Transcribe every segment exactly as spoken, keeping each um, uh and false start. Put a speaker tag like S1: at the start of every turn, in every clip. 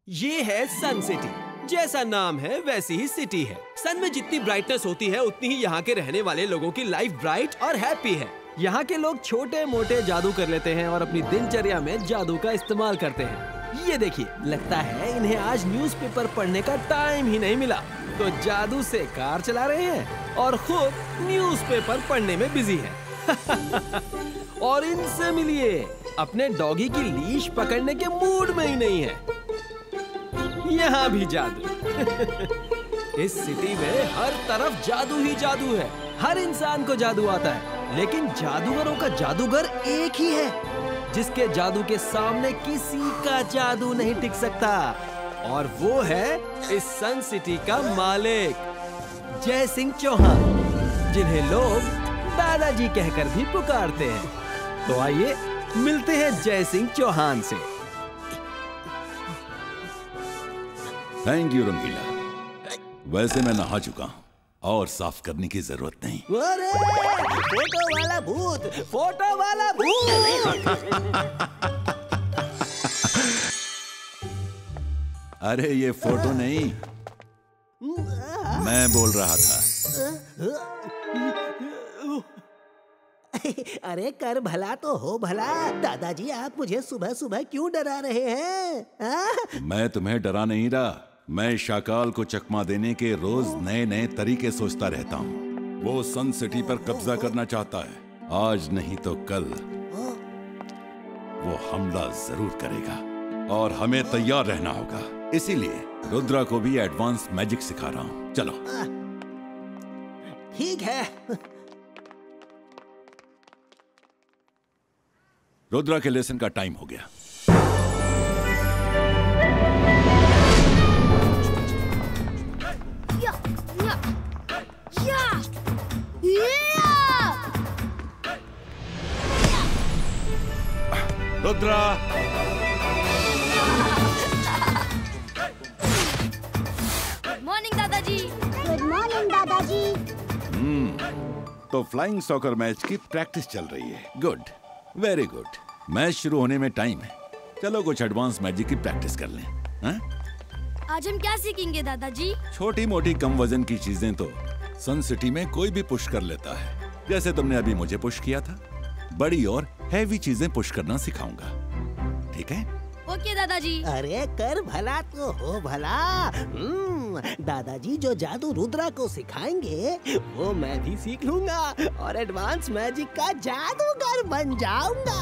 S1: ये है Sun city. जैसा नाम है वैसी ही सिटी है। सन में जितनी ब्राइटनेस होती है उतनी ही यहाँ के रहने वाले लोगों की लाइफ ब्राइट और हैप्पी है। यहाँ के लोग छोटे मोटे जादू कर लेते हैं और अपनी दिनचर्या में जादू का इस्तेमाल करते हैं। ये देखिए, लगता है इन्हें आज न्यूज़पेपर पढ़ने का टाइम ही नहीं मिला, तो जादू से कार चला रहे हैं और खुद न्यूज़पेपर पढ़ने में बिजी है। और इनसे मिलिए, अपने डॉगी की लीश पकड़ने के मूड में ही नहीं है। यहाँ भी जादू। इस सिटी में हर तरफ जादू ही जादू है। हर इंसान को जादू आता है, लेकिन जादूगरों का जादूगर एक ही है जिसके जादू के सामने किसी का जादू नहीं टिक सकता, और वो है इस सन सिटी का मालिक जय सिंह चौहान, जिन्हें लोग दादाजी कहकर भी पुकारते हैं। तो आइए मिलते हैं जय सिंह चौहान से।
S2: Thank you Rangeela. वैसे मैं नहा चुका हूँ और साफ करने की जरूरत नहीं।
S1: अरे, फोटो वाला भूत, फोटो वाला भूत।
S2: अरे ये फोटो नहीं, मैं बोल रहा था।
S3: अरे कर भला तो हो भला। दादाजी, आप मुझे सुबह सुबह क्यों डरा रहे हैं? आ?
S2: मैं तुम्हें डरा नहीं रहा। मैं शाकाल को चकमा देने के रोज नए नए तरीके सोचता रहता हूँ। वो सन सिटी पर कब्जा करना चाहता है। आज नहीं तो कल वो हमला जरूर करेगा और हमें तैयार रहना होगा। इसीलिए रुद्रा को भी एडवांस मैजिक सिखा रहा हूँ। चलो।
S3: ठीक है।
S2: रुद्रा के लेसन का टाइम हो गया।
S4: या, या, या, या।
S2: रुद्रा,
S4: गुड मॉर्निंग दादाजी।
S5: गुड मॉर्निंग दादाजी।
S2: हम्म तो फ्लाइंग सॉकर मैच की प्रैक्टिस चल रही है। Good, very good. मैच शुरू होने में टाइम है। चलो कुछ एडवांस मैजिक की प्रैक्टिस कर लें। हा?
S4: आज हम क्या सीखेंगे दादाजी?
S2: छोटी मोटी कम वजन की चीजें तो सन सिटी में कोई भी पुश कर लेता है, जैसे तुमने अभी मुझे पुश किया था। बड़ी और हैवी चीजें पुश करना सिखाऊंगा, ठीक है?
S4: ओके दादाजी।
S3: अरे कर भला तो हो भला। हम्म, दादाजी जो जादू रुद्रा को सिखाएंगे वो मैं भी सीख लूंगा और एडवांस मैजिक का जादूगर बन जाऊंगा।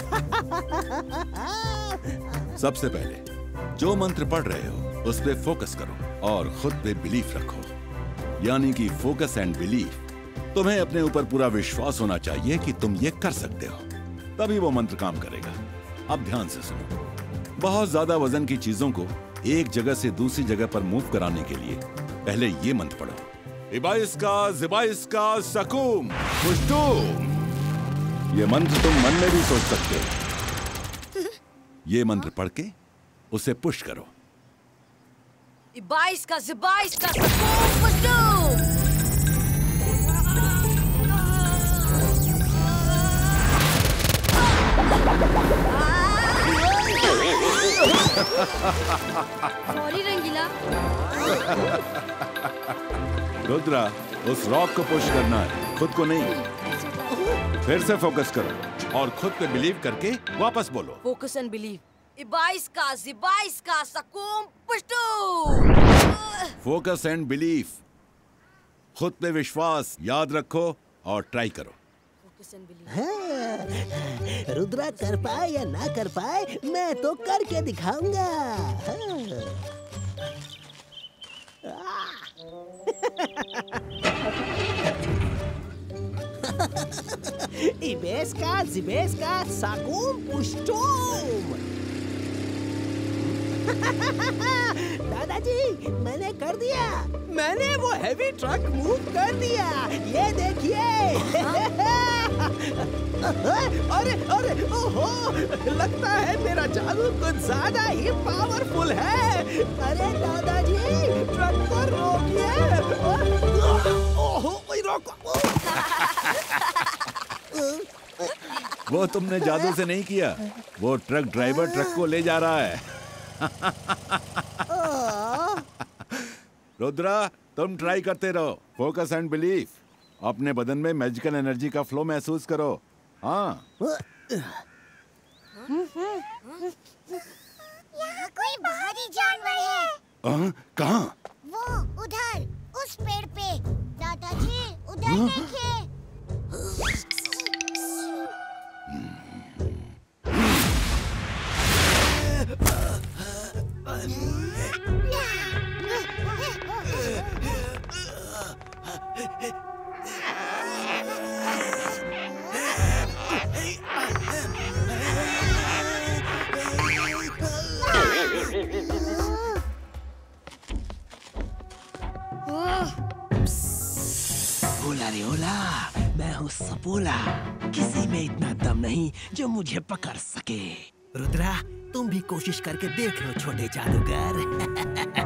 S2: सबसे पहले जो मंत्र पढ़ रहे हो उस पे फोकस करो और खुद पे बिलीफ रखो, यानी कि फोकस एंड बिलीफ। तुम्हें अपने ऊपर पूरा विश्वास होना चाहिए कि तुम ये कर सकते हो, तभी वो मंत्र काम करेगा। अब ध्यान से सुनो। बहुत ज्यादा वजन की चीजों को एक जगह से दूसरी जगह पर मूव कराने के लिए पहले ये मंत्र पढ़ो। इबाइस्का जिबाइस्का सकूम पुष्टुम। ये मंत्र तुम मन में भी सोच सकते हो। ये मंत्र पढ़ के उसे पुश करो।
S4: इबाइस्का जिबाइस्का सकूम पुष्टुम। सॉरी रंगीला।
S2: रुद्रा, उस रॉक को पुश करना है, खुद को नहीं। फिर से फोकस करो और खुद पे बिलीव करके वापस बोलो।
S4: Focus and believe. इबाइस्का जिबाइस्का सकूम पुष्टुम।
S2: फोकस एंड बिलीफ, खुद पे विश्वास, याद रखो और ट्राई करो।
S3: हाँ, रुद्रा कर पाए या ना कर पाए, मैं तो करके दिखाऊंगा। इबेस्का जिबेस्का साकुम पुष्टुम। दादाजी, मैंने कर दिया। मैंने वो हैवी ट्रक मूव कर दिया। ये देखिए। अरे अरे ओहो, लगता है मेरा जादू कुछ ज्यादा ही पावरफुल है। अरे दादाजी, ट्रक को रोकिए। ओहो, रोको।
S2: वो तुमने जादू से नहीं किया, वो ट्रक ड्राइवर ट्रक को ले जा रहा है। रुद्रा, तुम ट्राई करते रहो। Focus and belief. अपने बदन में मैजिकल एनर्जी का फ्लो महसूस करो। हाँ।
S5: यहाँ कोई भारी जानवर है।
S2: आ, कहाँ?
S5: वो उधर, उस पेड़ पे। दादाजी, उधर देखिए।
S3: ओला रे ओला, मैं हूँ सपोला। किसी में इतना दम नहीं जो मुझे पकड़ सके। रुद्रा, तुम भी कोशिश करके देख लो छोटे जादूगर।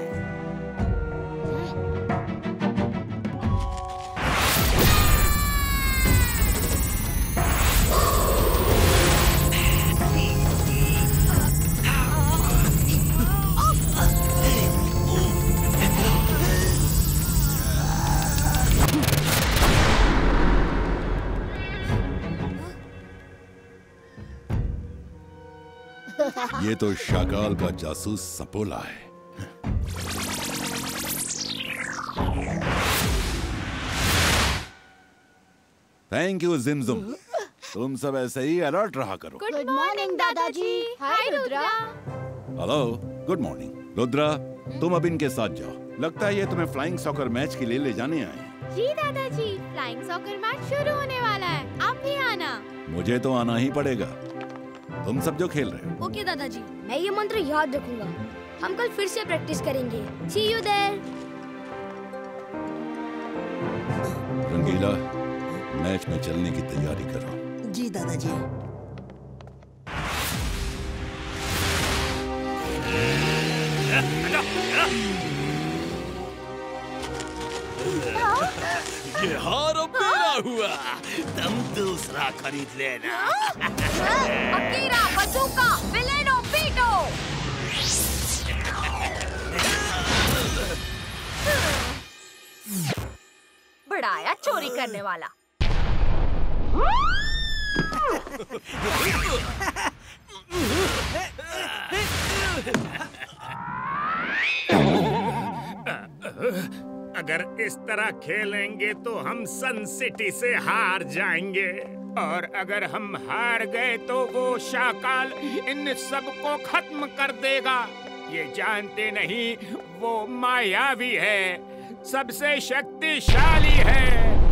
S2: ये तो शाकाल का जासूस सपोला है। थैंक यू जिमजुम। तुम सब ऐसे ही अलर्ट रहा करो।
S5: गुड मॉर्निंग दादाजी। Hi Rudra.
S2: Hello, good morning. Rudra, तुम अब इनके साथ जाओ। लगता है ये तुम्हें फ्लाइंग सॉकर मैच के लिए ले जाने आए हैं।
S6: जी दादाजी, फ्लाइंग सॉकर मैच शुरू होने वाला है। आप भी आना।
S2: मुझे तो आना ही पड़ेगा, तुम सब जो खेल रहे हो।
S4: ओके दादाजी, मैं ये मंत्र याद रखूंगा। हम कल फिर से प्रैक्टिस करेंगे। See you there.
S2: Rangeela, match में चलने की तैयारी करो।
S3: जी दादाजी।
S1: ये हार अब मेरा हुआ। तुम दूसरा खरीद लेना।
S4: अकीरा, बजूका, विलेनो, पीटो। बड़ा आया चोरी करने वाला।
S7: अगर इस तरह खेलेंगे तो हम सन सिटी से हार जाएंगे, और अगर हम हार गए तो वो शाकाल इन सबको खत्म कर देगा। ये जानते नहीं वो मायावी है, सबसे शक्तिशाली है।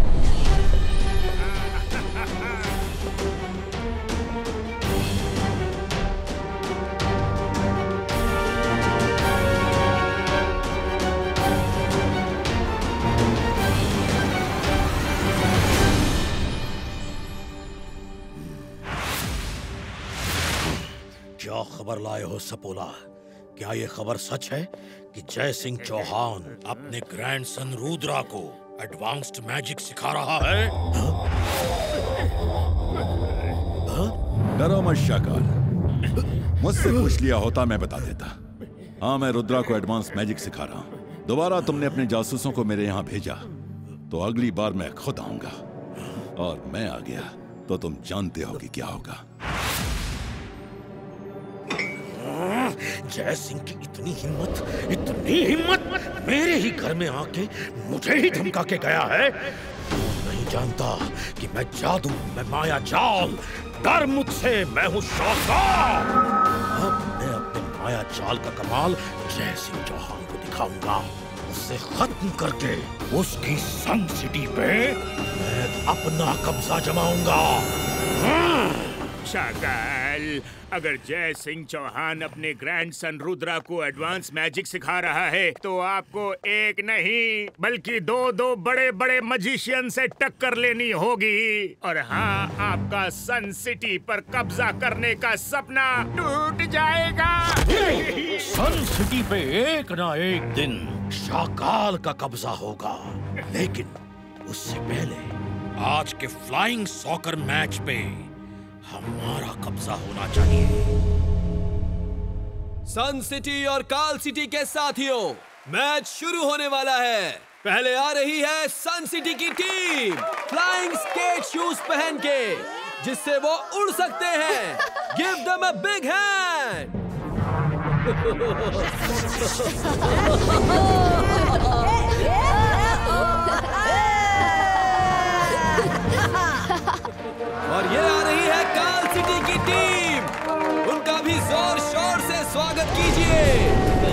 S8: क्या खबर लाए हो सपोला? क्या ये खबर सच है कि जय सिंह चौहान अपने ग्रैंडसन रुद्रा को एडवांस्ड मैजिक सिखा रहा है?
S2: डरो मत शाकाल, मुझसे पूछ लिया होता मैं बता देता। हाँ, मैं रुद्रा को एडवांस मैजिक सिखा रहा हूँ। दोबारा तुमने अपने जासूसों को मेरे यहाँ भेजा तो अगली बार मैं खुद आऊंगा, और मैं आ गया तो तुम जानते हो कि क्या होगा।
S8: जय सिंह की इतनी हिम्मत, इतनी हिम्मत मेरे ही घर में आके मुझे ही धमका के गया है। वो नहीं जानता कि मैं जादू, मैं माया जाल, डर मुझसे, मैं हूँ शाकाल। अब मैं अपने माया जाल का कमाल जय सिंह चौहान को दिखाऊंगा। उसे खत्म करके उसकी सन सिटी पे मैं अपना कब्जा जमाऊंगा।
S7: शाकाल, अगर जय सिंह चौहान अपने ग्रैंडसन रुद्रा को एडवांस मैजिक सिखा रहा है तो आपको एक नहीं बल्कि दो दो बड़े बड़े मजिशियन से टक्कर लेनी होगी। और हाँ, आपका सन सिटी पर कब्जा करने का सपना टूट जाएगा।
S8: सन सिटी पे एक ना एक दिन शाकाल का कब्जा होगा, लेकिन उससे पहले आज के फ्लाइंग सॉकर मैच पे हमारा कब्जा होना चाहिए।
S1: सन सिटी और काल सिटी के साथियों, मैच शुरू होने वाला है। पहले आ रही है सन सिटी की टीम फ्लाइंग स्केट शूज पहन के, जिससे वो उड़ सकते हैं। Give them a big hand. और ये आ रही है काल सिटी की टीम, उनका भी जोर शोर से स्वागत कीजिए।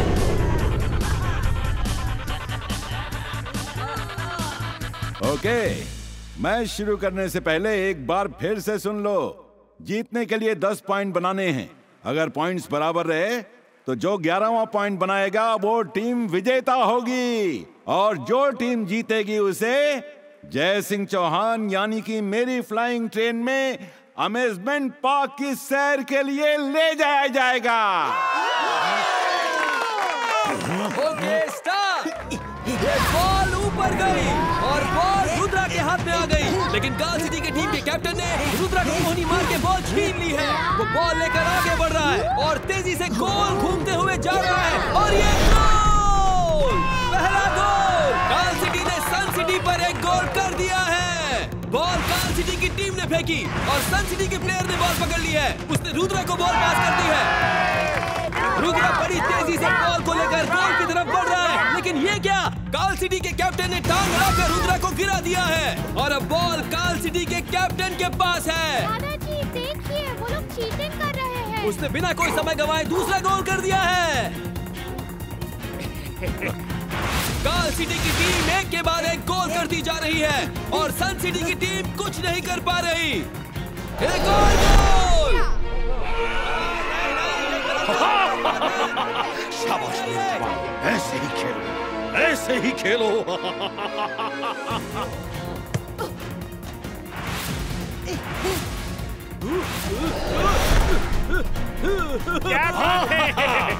S2: ओके, मैच शुरू करने से पहले एक बार फिर से सुन लो। जीतने के लिए दस पॉइंट बनाने हैं। अगर पॉइंट्स बराबर रहे तो जो ग्यारहवां पॉइंट बनाएगा वो टीम विजेता होगी, और जो टीम जीतेगी उसे जय सिंह चौहान यानी कि मेरी फ्लाइंग ट्रेन में अमेजमेंट पार्क की सैर के लिए ले जाया जाएगा।
S1: Okay, start. ये बॉल ऊपर गई और बॉल रुद्रा के हाथ में आ गई, लेकिन काल सिटी की टीम के कैप्टन ने रुद्रा को मोहनी मार के बॉल छीन ली है। वो बॉल लेकर आगे बढ़ रहा है और तेजी से गोल घूमते हुए जा रहा है, और ये गोल, पहला गोल। काल सिटी ने सन सिटी पर एक गोल कर दिया है। बॉल काल सिटी की टीम ने फेंकी और सन सिटी के प्लेयर ने बॉल पकड़ ली है। उसने रुद्रा को बॉल पास कर दी है। रुद्रा बड़ी तेजी से बॉल को लेकर गोल की तरफ बढ़ रहा है, लेकिन ये क्या, काल सिटी के कैप्टन ने टांग अड़ाकर रुद्रा को गिरा दिया है, और अब बॉल काल सिटी के कैप्टन के पास है।
S6: दादाजी देखिए, वो लोग चीटिंग कर रहे हैं।
S1: उसने बिना कोई समय गंवाए दूसरा गोल कर दिया है। काल सिटी की टीम एक के बाद एक गोल करती जा रही है, और सन सिटी की टीम कुछ नहीं कर पा रही। एक और गोल।
S8: शाबाश, ऐसे ही खेलो, ऐसे ही खेलो।
S7: क्या बात है?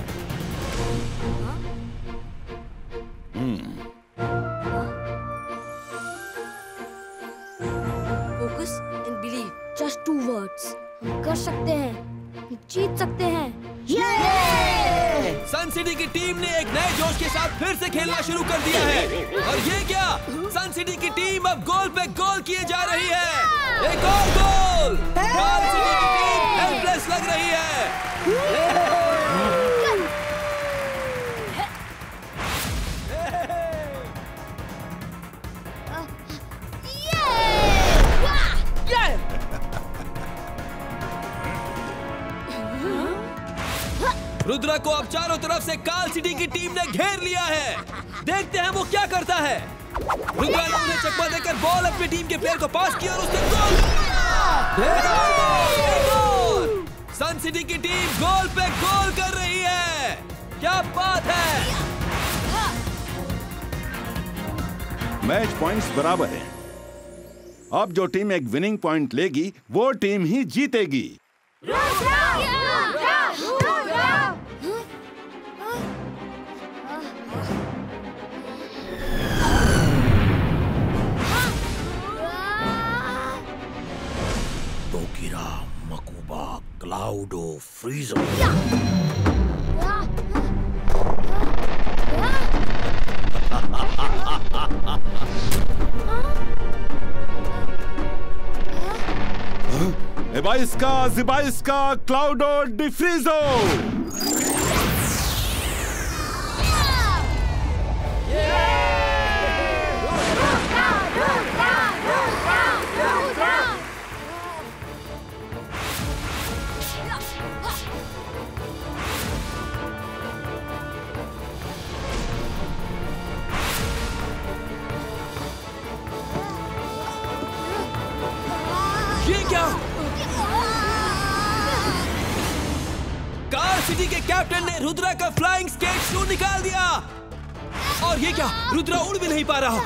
S4: Focus and believe, just two words. कर सकते हैं, जीत सकते हैं।
S1: सन सिटी की टीम ने एक नए जोश के साथ फिर से खेलना शुरू कर दिया है, और ये क्या, सन सिटी की टीम अब गोल पे गोल किए जा रही है। एक और गोल। काल सिटी की टीम हेल्पलेस लग रही है। रुद्रा को अब चारों तरफ से काल सिटी की टीम ने घेर लिया है। देखते हैं वो क्या करता है। रुद्रा ने उन्हें चकमा देकर बॉल अपनी टीम के प्लेयर को पास किया और उसने गोल गोल। सन सिटी की टीम गोल पे गोल कर रही है। क्या बात है।
S2: मैच पॉइंट्स बराबर हैं। अब जो टीम एक विनिंग पॉइंट लेगी वो टीम ही जीतेगी।
S8: डोकिरा, मकुबा, क्लाउडो, फ्रीजो।
S2: एबाइस्का, जिबाइस्का, क्लाउडो, डिफ्रीजो।
S1: ये क्या, काल सिटी के कैप्टन ने रुद्रा का फ्लाइंग स्केट शू निकाल दिया, और ये क्या, रुद्रा उड़ भी नहीं पा रहा।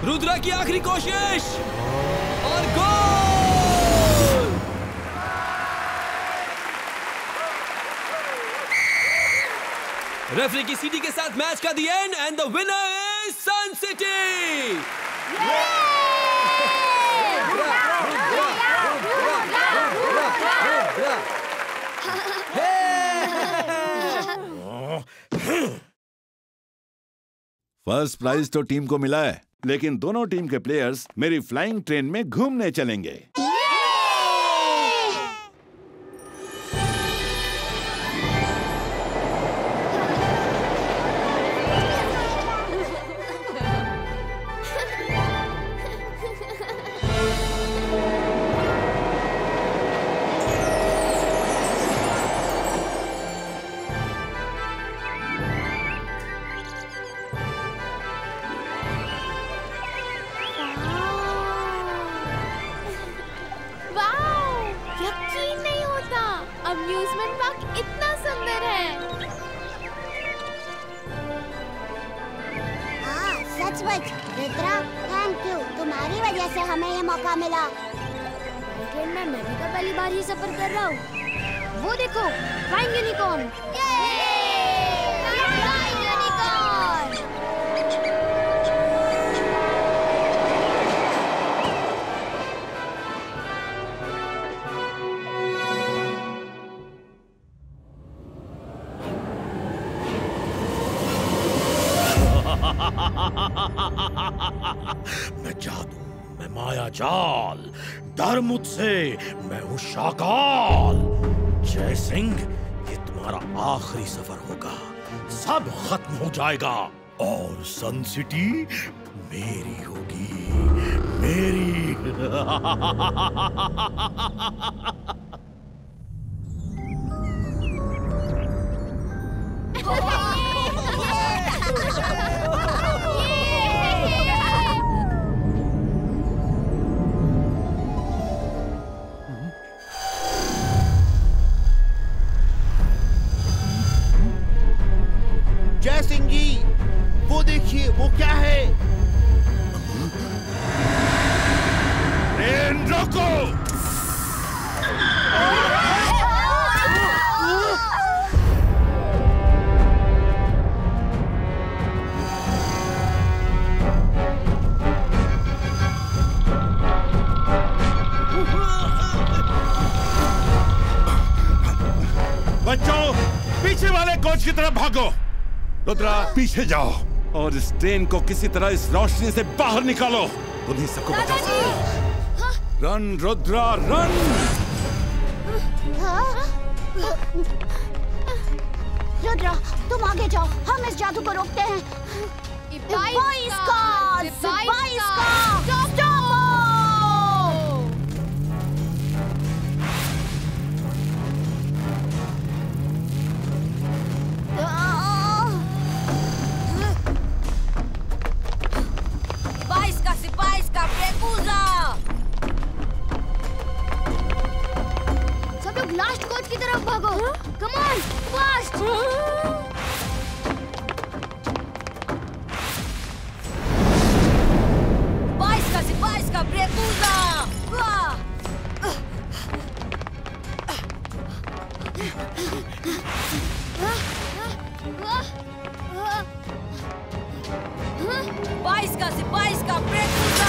S1: रुद्रा की आखिरी कोशिश और गोल! रेफरी की सीटी के साथ मैच का the end and the winner is Sun City.
S2: First prize तो टीम को मिला है, लेकिन दोनों टीम के प्लेयर्स मेरी फ्लाइंग ट्रेन में घूमने चलेंगे।
S6: अम्यूजमेंट पार्क इतना सुंदर है।
S5: हाँ सचमुच रुद्रा, थैंक यू, तुम्हारी वजह से हमें ये मौका मिला।
S4: लेकिन मैं मैं भी तो पहली बार ही सफर कर रहा हूँ। वो देखो, फ्लाइंग यूनिकॉर्न।
S8: मैं जादू, मैं माया जाल, डर मुझसे, मैं हूँ शाकाल। जय सिंह, ये तुम्हारा आखिरी सफर होगा, सब खत्म हो जाएगा और सन सिटी मेरी होगी, मेरी।
S9: जय सिंह जी, वो देखिए, वो क्या है?
S8: ट्रेन रोको!
S2: बच्चों, पीछे वाले कोच की तरफ भागो। रुद्रा, पीछे जाओ और इस ट्रेन को किसी तरह इस रोशनी से बाहर निकालो। उन्हीं सबको बचा सकते। Run Rudra, run!
S5: रुद्रा, तुम आगे जाओ, हम इस जादू को रोकते हैं। बाईस का, बाईस का, स्टॉप!
S4: सब लोग लास्ट कोच की तरफ भागो। Come on, fast!
S10: बाईस का बाईस का ब्रेकूजा! बाईस का बाईस का ब्रेकूजा!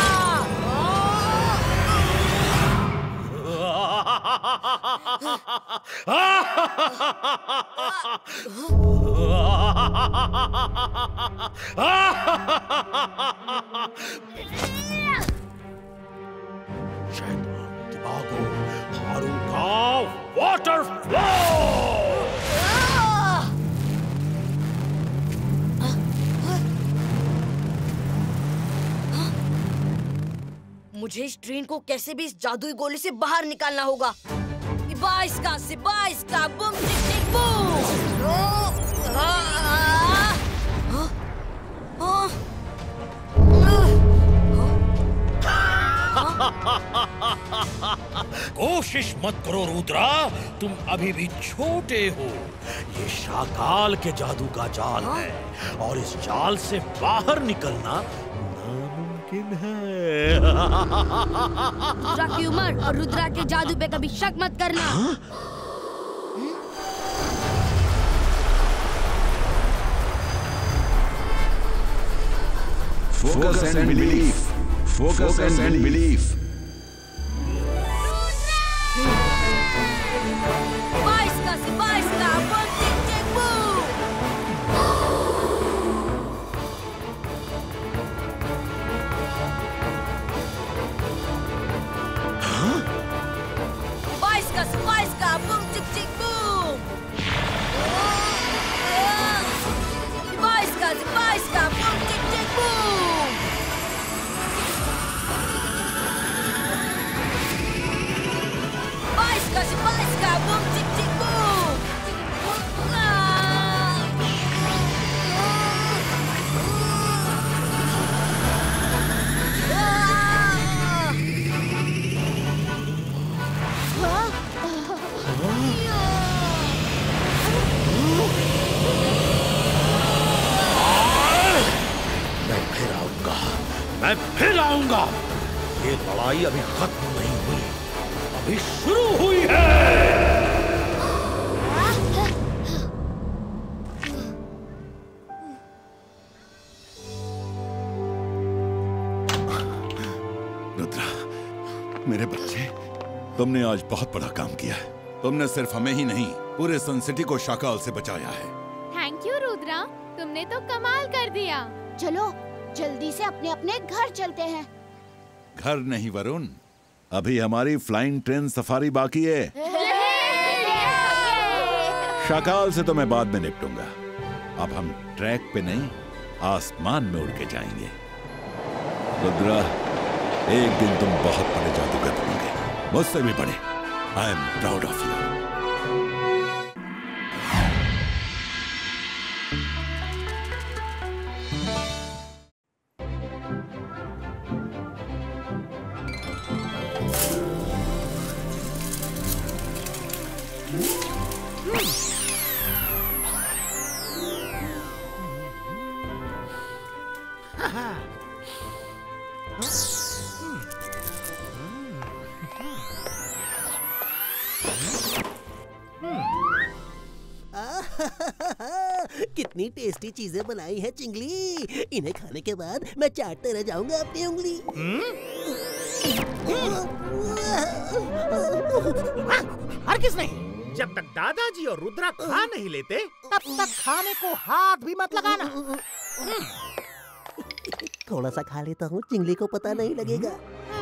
S8: शैतान दिमागो, हारू का वाटर फ्लो!
S10: मुझे इस ट्रेन को कैसे भी इस जादुई गोले से बाहर निकालना होगा। बाईस का से बाईस का बूम टिक टिक बूम!
S8: कोशिश मत करो रुद्रा, तुम अभी भी छोटे हो। ये शाकाल के जादू का जाल है और इस जाल से बाहर निकलना नामुमकिन मुमकिन है।
S4: रुद्रा की उम्र और रुद्रा के जादू पे कभी शक मत करना।
S8: हाँ?
S2: Focus and belief. Focus and belief.
S10: बाईस का से बाईस का बम टिक टिक बूम। बाईस का से बाईस का बम टिक टिक बूम। बाईस का से बाईस का बम टिक टिक बूम। बाईस का से बाईस का बम टिक टिक बूम।
S8: मैं फिर आऊंगा, मैं फिर आऊंगा। ये लड़ाई अभी खत्म नहीं हुई, अभी शुरू हुई है।
S2: रुद्रा, मेरे बच्चे, तुमने आज बहुत बड़ा काम किया है। तुमने सिर्फ हमें ही नहीं, पूरे सन सिटी को शाकाल से बचाया है।
S6: थैंक यू रुद्रा, तुमने तो कमाल कर दिया।
S5: चलो जल्दी से अपने अपने घर चलते हैं।
S2: घर नहीं वरुण, अभी हमारी फ्लाइंग ट्रेन सफारी बाकी है। शाकाल से तो मैं बाद में निपटूंगा। अब हम ट्रैक पे नहीं, आसमान में उड़ के जाएंगे। रुद्रा, एक दिन तुम बहुत बड़े जादूगर बनोगे, मुझसे भी बड़े। I am proud of you.
S3: कितनी टेस्टी चीजें बनाई है चिंगली। इन्हें खाने के बाद मैं चाटते रह जाऊंगा अपनी उंगली।
S9: हरगिज़ नहीं। जब तक दादाजी और रुद्रा खा नहीं लेते, तब तक खाने को हाथ भी मत लगाना।
S3: थोड़ा सा खा लेता हूँ, चिंगली को पता नहीं लगेगा।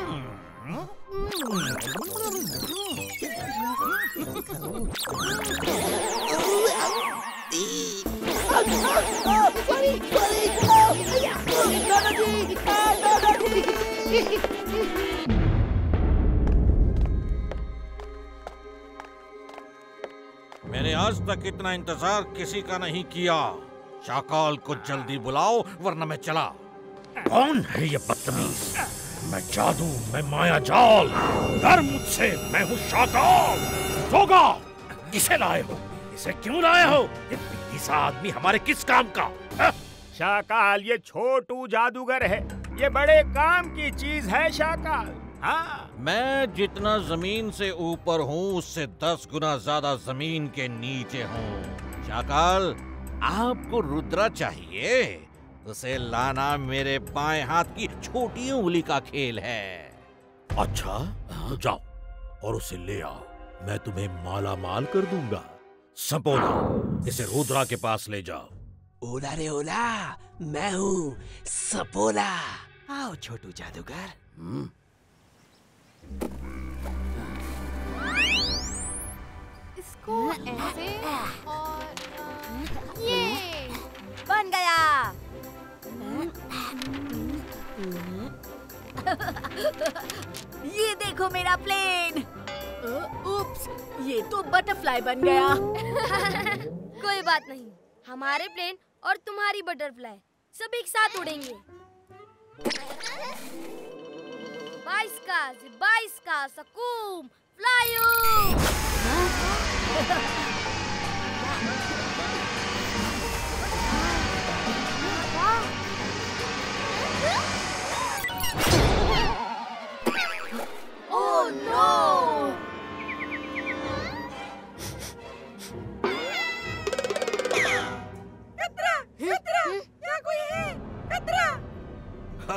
S8: मैंने आज तक इतना इंतजार किसी का नहीं किया। शाकाल को जल्दी बुलाओ, वरना मैं चला। कौन है ये बदतमीज? मैं जादू, मैं माया जाल, डर मुझसे, मैं हूँ शाकाल। सोगा, किसे लाए हो? इसे क्यों लाए हो? ये बिल्ली सा आदमी हमारे किस काम का? हा?
S7: शाकाल, ये छोटू जादूगर है। ये बड़े काम की चीज है शाकाल। हाँ,
S8: मैं जितना जमीन से ऊपर हूँ, उससे दस गुना ज्यादा जमीन के नीचे हूँ। शाकाल, आपको रुद्रा चाहिए? उसे लाना मेरे बाएं हाथ की छोटी उंगली का खेल है। अच्छा, तो जाओ और उसे ले आओ। मैं तुम्हें माला माल कर दूंगा। सपोला, इसे रुद्रा के पास ले जाओ।
S3: ओला रे ओला, मैं हूँ सपोला। आओ छोटू जादूगर।
S6: इसको ऐसे और ये
S10: बन गया। ये देखो मेरा प्लेन। उप्स, ये तो बटरफ्लाई बन गया।
S4: कोई बात नहीं, हमारे प्लेन और तुम्हारी बटरफ्लाई सब एक साथ उड़ेंगे। बाईस का बाईस का सकूम फ्लायू।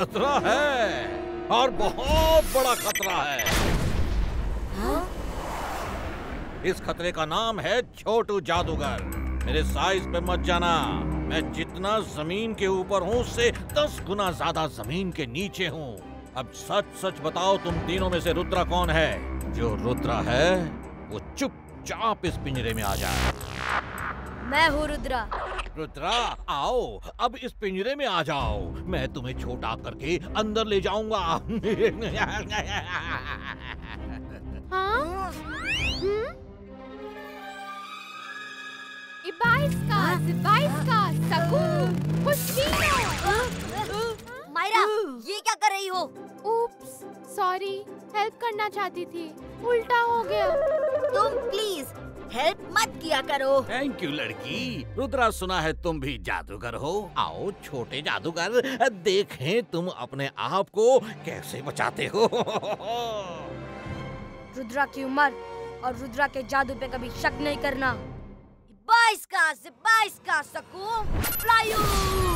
S8: खतरा है और बहुत बड़ा खतरा है।
S10: हाँ?
S8: इस खतरे का नाम है छोटू जादूगर। मेरे साइज पे मत जाना। मैं जितना जमीन के ऊपर हूँ उससे दस गुना ज्यादा जमीन के नीचे हूँ। अब सच सच बताओ, तुम तीनों में से रुद्रा कौन है? जो रुद्रा है वो चुपचाप इस पिंजरे में आ जाए।
S4: मैं हूँ रुद्रा।
S8: रुद्रा आओ, अब इस पिंजरे में आ जाओ। मैं तुम्हें छोटा करके अंदर ले जाऊंगा।
S6: हाँ? इबाइस्का, ज़िबाइस्का, सकूम, पुष्टिनो।
S10: मायरा, ये क्या कर रही हो?
S6: उप्स, सॉरी, हेल्प करना चाहती थी, उल्टा हो गया।
S10: तुम प्लीज हेल्प मत किया करो।
S8: थैंक यू लड़की। रुद्रा, सुना है तुम भी जादूगर हो। आओ छोटे जादूगर, देखें तुम अपने आप को कैसे बचाते हो।
S4: रुद्रा की उम्र और रुद्रा के जादू पे कभी शक नहीं करना।
S10: बाईस का से बाईस का सकूम फ्लायू।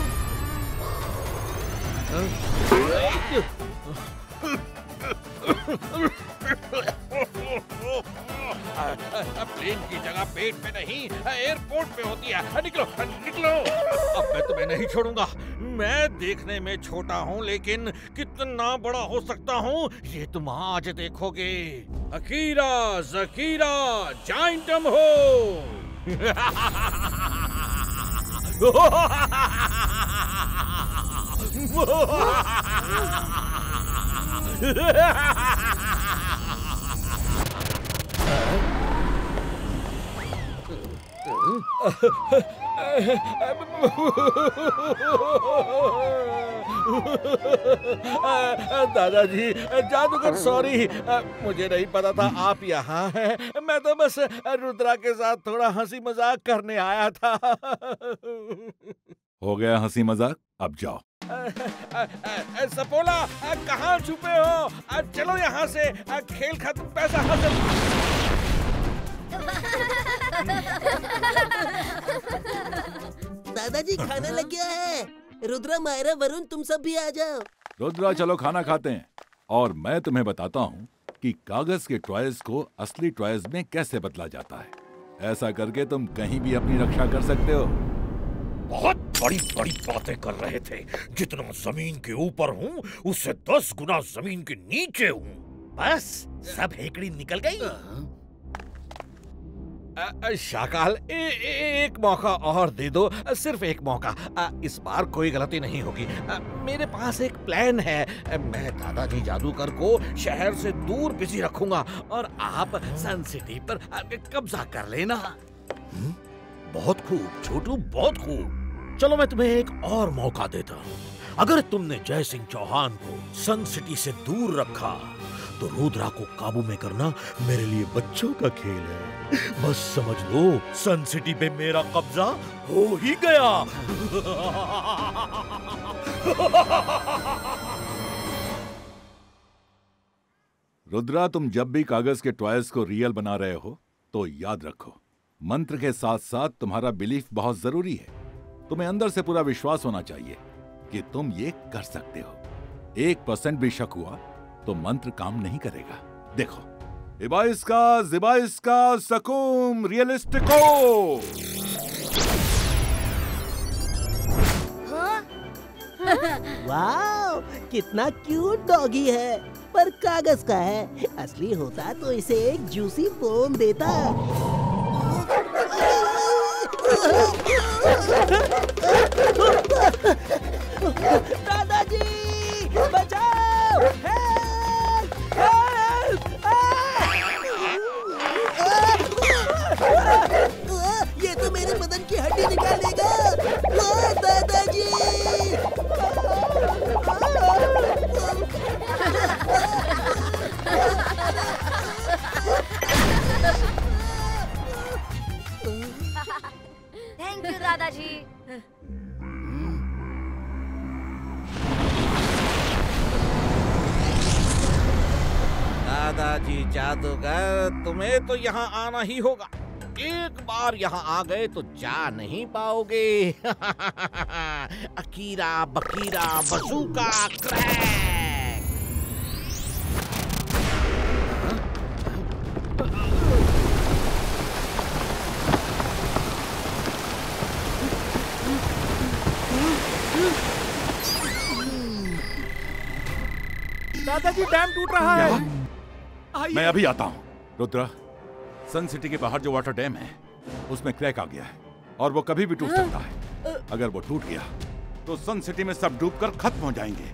S8: प्लेन की जगह पेट पे नहीं, एयरपोर्ट पे होती है। निकलो निकलो, अब मैं तुम्हें नहीं छोड़ूंगा। मैं देखने में छोटा हूँ लेकिन कितना बड़ा हो सकता हूँ ये तुम आज देखोगे। अकीरा ज़कीरा जाइंटम हो। दादाजी, जादूगर सॉरी, मुझे नहीं पता था आप यहाँ हैं। मैं तो बस रुद्रा के साथ थोड़ा हंसी मजाक करने आया था।
S2: हो गया हंसी मजाक, अब जाओ।
S8: सपोला, कहाँ छुपे हो? चलो यहाँ से, खेल खत्म, पैसा हासिल।
S3: दादाजी, खाना लग गया है। रुद्रा, मायरा, वरुण, तुम सब भी आ जाओ।
S2: रुद्रा, चलो खाना खाते हैं। और मैं तुम्हें बताता हूँ कि कागज के टॉयज को असली टॉयज में कैसे बदला जाता है। ऐसा करके तुम कहीं भी अपनी रक्षा कर सकते हो।
S8: बहुत बड़ी बड़ी बातें कर रहे थे। जितना जमीन के ऊपर हूँ उससे दस गुना जमीन के नीचे हूँ।
S9: बस सब हेकड़ी निकल गई।
S8: शाकाल, ए, ए, एक मौका और दे दो, सिर्फ एक मौका। आ, इस बार कोई गलती नहीं होगी। आ, मेरे पास एक प्लान है। मैं दादाजी जादूगर को शहर से दूर बिजी रखूंगा और आप सन सिटी पर कब्जा कर लेना। हुँ? बहुत खूब छोटू, बहुत खूब। चलो मैं तुम्हें एक और मौका देता हूँ। अगर तुमने जय सिंह चौहान को सन सिटी से दूर रखा तो रुद्रा को काबू में करना मेरे लिए बच्चों का खेल है। बस समझ लो, सन सिटी पे मेरा कब्जा हो ही गया।
S2: रुद्रा, तुम जब भी कागज के टॉयज को रियल बना रहे हो तो याद रखो, मंत्र के साथ साथ तुम्हारा बिलीफ बहुत जरूरी है। तुम्हें अंदर से पूरा विश्वास होना चाहिए कि तुम ये कर सकते हो। एक परसेंट भी शक हुआ तो मंत्र काम नहीं करेगा। देखो, इबाइस्का ज़िबाइस्का सकूम रियलिस्टिको।
S3: वाह, कितना क्यूट डॉगी है, पर कागज का है। असली होता तो इसे एक जूसी बोन देता। दादाजी, बचाओ! हेल्प! हेल्प! ये तो मेरे बदन की हड्डी निकालेगा। दादाजी!
S4: थैंक यू दादाजी।
S8: दादाजी जादूगर, तुम्हें तो यहाँ आना ही होगा।
S9: एक बार यहाँ आ गए तो जा नहीं पाओगे। अकीरा बकीरा बजूका क्रैक। दादाजी डैम टूट रहा है।
S2: मैं अभी आता हूँ। रुद्रा, सन सिटी के बाहर जो वाटर डैम है उसमें क्रैक आ गया है और वो कभी भी टूट सकता है। अगर वो टूट गया तो सन सिटी में सब डूबकर खत्म हो जाएंगे।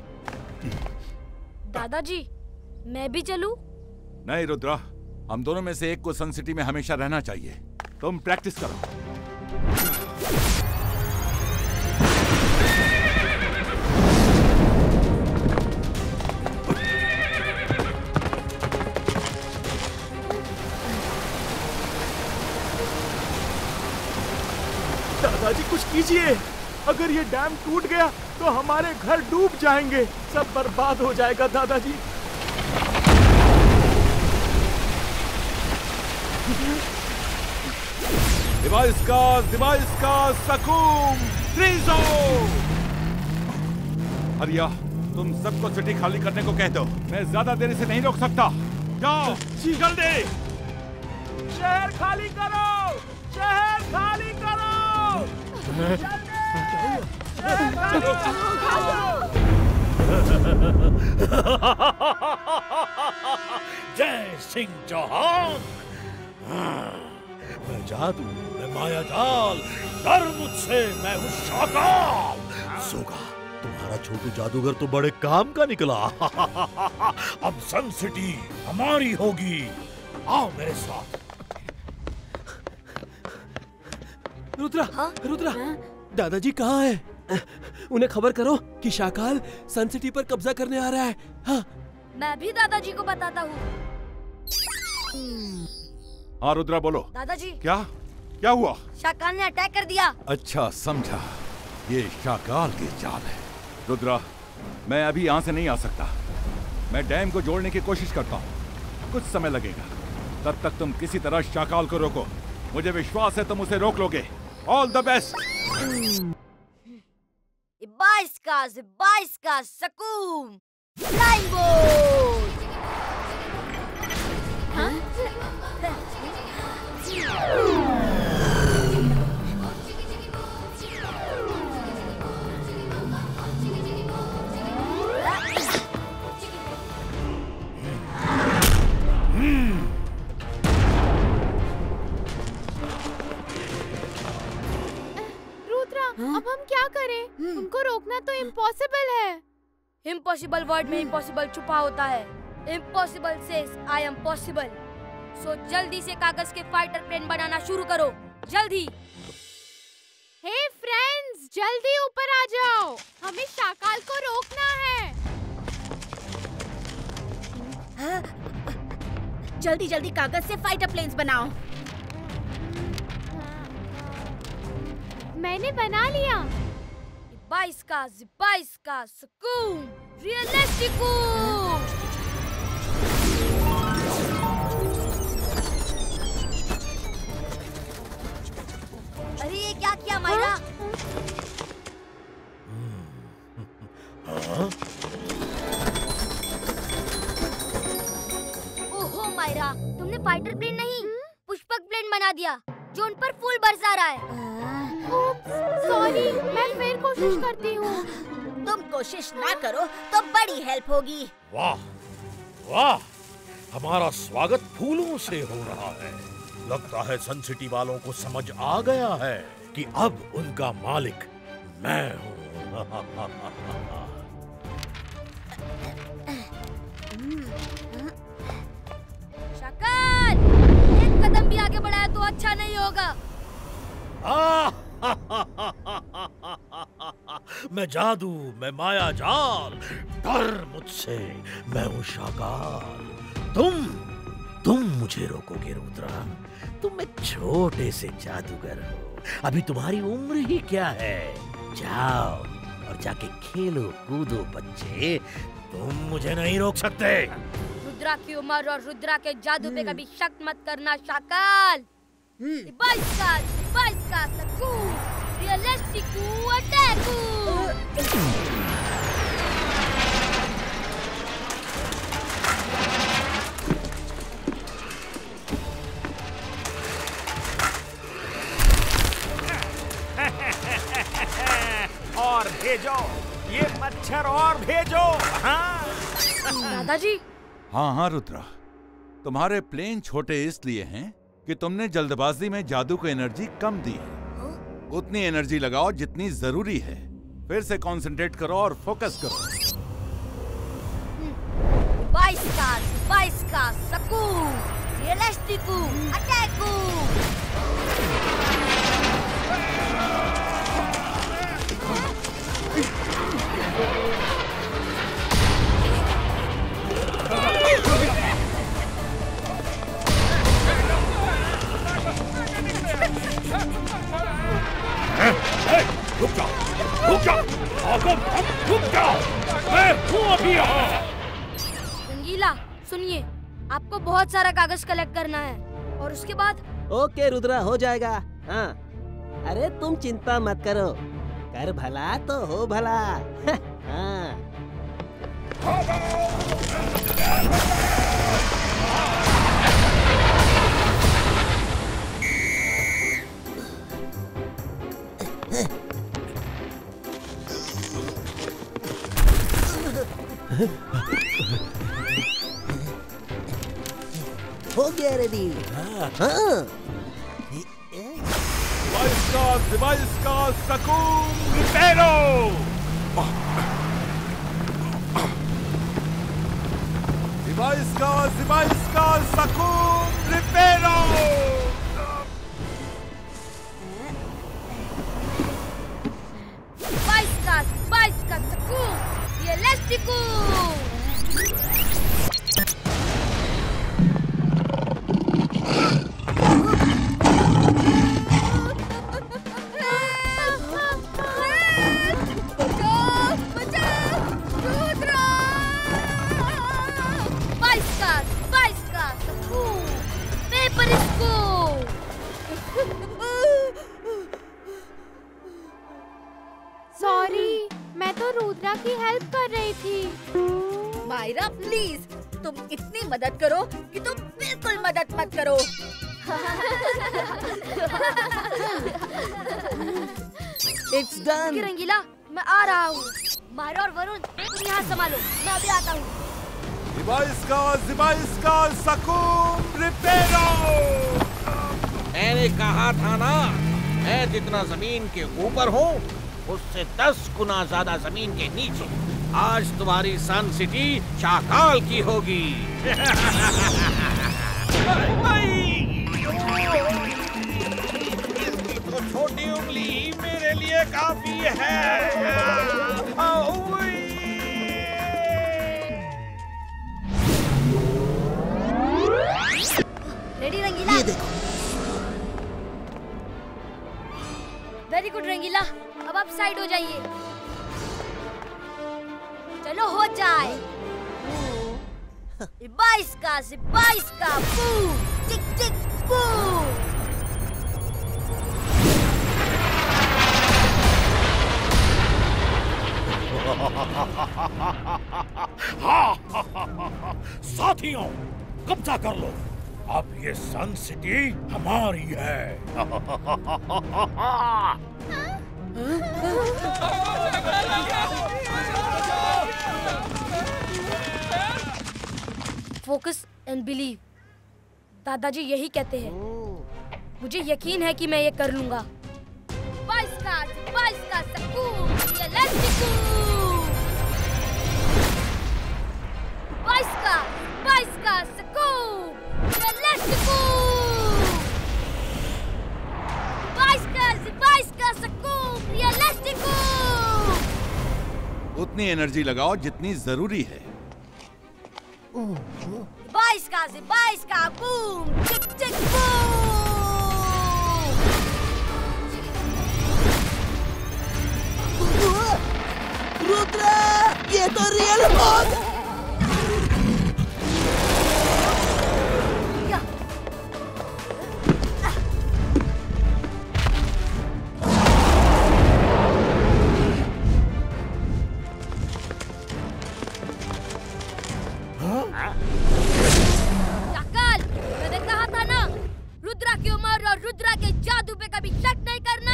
S4: दादाजी, मैं भी चलूं?
S2: नहीं रुद्रा, हम दोनों में से एक को सन सिटी में हमेशा रहना चाहिए। तुम प्रैक्टिस करो।
S9: दादाजी कुछ कीजिए। अगर ये डैम टूट गया तो हमारे घर डूब जाएंगे, सब बर्बाद हो जाएगा दादाजी।
S2: डिवाइस का डिवाइस का सकूम फ्रीजो। हरिया, तुम सबको सिटी खाली करने को कह दो। मैं ज्यादा देर से नहीं रोक सकता। जाओ जल्दी।
S9: शहर खाली करो, शहर खाली करो।
S8: जय सिंह चौहान। मैं जादू, मैं माया जाल, डर मुझसे, मैं हूँ शाकाल। सोगा, तुम्हारा छोटू जादूगर तो बड़े काम का निकला। अब सन सिटी हमारी होगी। आओ मेरे साथ।
S1: रुद्रा, रुद्रा, दादाजी कहाँ है? उन्हें खबर करो कि शाकाल सन सिटी पर कब्जा करने आ रहा है। हाँ।
S4: मैं भी दादाजी को बताता हूँ।
S2: हाँ रुद्रा बोलो।
S4: दादाजी,
S2: क्या क्या हुआ?
S4: शाकाल ने अटैक कर दिया।
S2: अच्छा समझा, ये शाकाल की चाल है। रुद्रा, मैं अभी यहाँ से नहीं आ सकता। मैं डैम को जोड़ने की कोशिश करता हूँ। कुछ समय लगेगा। तब तक तुम किसी तरह शाकाल को रोको। मुझे विश्वास है तुम उसे रोक लोगे। All the best.
S10: बाईस का बाईस का सकूम फ्लाइंग बोल्ट।
S6: अब हम क्या करें? उनको रोकना तो इम्पॉसिबल है।
S4: इम्पॉसिबल वर्ड में इम्पॉसिबल छुपा होता है। Impossible says I am possible. So जल्दी से कागज के फाइटर प्लेन बनाना शुरू करो, जल्दी।
S6: हे फ्रेंड्स, जल्दी ऊपर आ जाओ, हमें शाकाल को रोकना है।
S5: जल्दी जल्दी कागज से फाइटर प्लेन्स बनाओ।
S6: मैंने बना लिया।
S4: बाईस का बाईस का सकूम रियलिस्टिको।
S10: अरे ये क्या किया मायरा?
S4: ओहो मायरा, तुमने फाइटर प्लेन नहीं पुष्पक प्लेन बना दिया जो उन पर फूल बरसा रहा है।
S6: सॉरी, मैं फिर कोशिश करती हूँ।
S5: तुम कोशिश ना करो तो बड़ी हेल्प होगी।
S8: वाह वाह, हमारा स्वागत फूलों से हो रहा है। लगता है सन सिटी वालों को समझ आ गया है कि अब उनका मालिक मैं हूँ।
S4: शाकाल, एक कदम भी आगे बढ़ाया तो अच्छा नहीं होगा।
S8: मैं जादू, मैं माया जाल, डर मुझसे, मैं हूँ शाकाल। तुम तुम मुझे रोकोगे रुद्रा? तुम एक छोटे से जादूगर हो, अभी तुम्हारी उम्र ही क्या है। जाओ और जाके खेलो कूदो बच्चे, तुम मुझे नहीं रोक सकते।
S4: रुद्रा की उम्र और रुद्रा के जादू पे कभी शक मत करना Shakaal. Ibaiska, Ibaiska, Saku, Realistiku, Ataku.
S7: और भेजो ये मच्छर और भेजो। हाँ
S4: दादाजी।
S2: हाँ हाँ रुद्रा, तुम्हारे प्लेन छोटे इसलिए हैं कि तुमने जल्दबाजी में जादू को एनर्जी कम दी है। उतनी एनर्जी लगाओ जितनी जरूरी है। फिर से कंसंट्रेट करो और फोकस करो।
S4: Ibaiska, Ibaiska, Saku, Realistiku, Ataku.
S8: रुक जाओ, रुक जाओ, आगम, रुक जाओ, मैं हूँ अभी यहाँ।
S4: रंगीला, सुनिए, आपको बहुत सारा कागज कलेक्ट करना है और उसके बाद।
S3: ओके रुद्रा, हो जाएगा। हाँ, अरे तुम चिंता मत करो, कर भला तो हो भला। हाँ। हो गया रेडी। हाँ हाँ।
S8: Ibaiska, Ibaiska, Saku, Ripero! Ibaiska, Ibaiska, Saku, Ripero!
S4: Ibaiska, Ibaiska, Saku, Realistiku.
S6: Sorry, मैं तो रुद्रा की हेल्प कर रही थी।
S10: मायरा प्लीज, तुम इतनी मदद करो कि तुम बिल्कुल मदद मत करो।
S3: It's done.
S4: रंगीला, मैं आ रहा हूँ। मायरा और वरुण, तुम यहाँ संभालो, मैं अभी आता हूँ।
S8: Ibaiska, Ibaiska, Saku, Ripero!
S11: मैंने कहा था ना, मैं जितना जमीन के ऊपर हूँ उससे दस गुना ज्यादा जमीन के नीचे। आज तुम्हारी सन सिटी शाकाल की होगी। तो छोटी उंगली मेरे लिए काफी है।
S4: रेडी रंगीला?
S3: ये देखो।
S4: वेरी गुड रंगीला, अब आप साइड हो जाइए। चलो हो जाए। Ibaiska, Ibaiska, boom, tick tick boom.
S8: साथियों, कब्जा कर लो। अब ये सन सिटी हमारी है।
S4: फोकस एंड बिलीव, दादाजी यही कहते हैं। मुझे यकीन है कि मैं ये कर लूंगा। Ibaiska, Ibaiska, Saku, Realistiku. Ibaiska, Ibaiska, Saku, Realistiku. Ibaiska, Ibaiska, Saku, Realistiku.
S2: उतनी एनर्जी लगाओ जितनी जरूरी है।
S4: Ibaiska, Ibaiska, boom, tick tick boom.
S3: Rudra, ये तो रियल मौत।
S4: शाकाल, मैंने कहा था ना, रुद्रा की उम्र और रुद्रा के जादू पे कभी शक नहीं करना।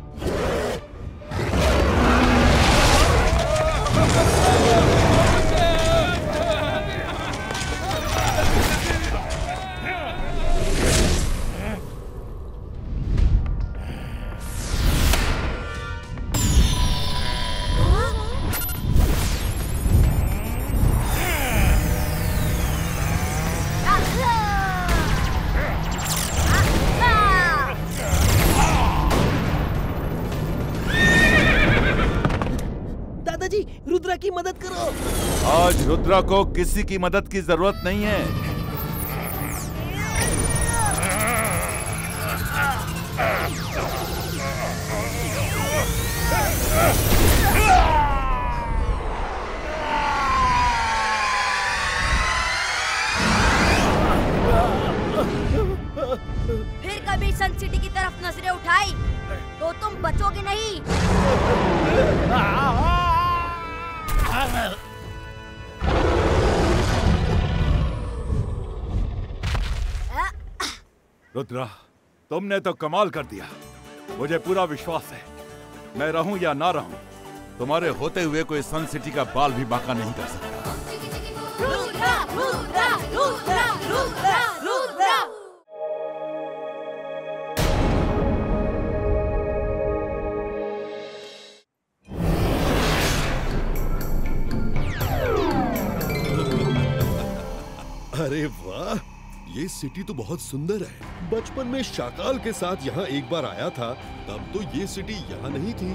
S3: दादाजी, रुद्रा की मदद करो।
S2: आज रुद्रा को किसी की मदद की जरूरत नहीं है।
S4: फिर कभी सन सिटी की तरफ नजरें उठाई तो तुम बचोगे नहीं।
S2: रुद्रा, तुमने तो कमाल कर दिया। मुझे पूरा विश्वास है, मैं रहूं या ना रहूं, तुम्हारे होते हुए कोई सन सिटी का बाल भी बांका नहीं कर सकता।
S4: रुद्रा, रुद्रा, रुद्रा, रुद्रा, रुद्रा।
S12: अरे वाह, ये सिटी तो बहुत सुंदर है। बचपन में शाकाल के साथ यहाँ एक बार आया था, तब तो ये सिटी यहाँ नहीं थी।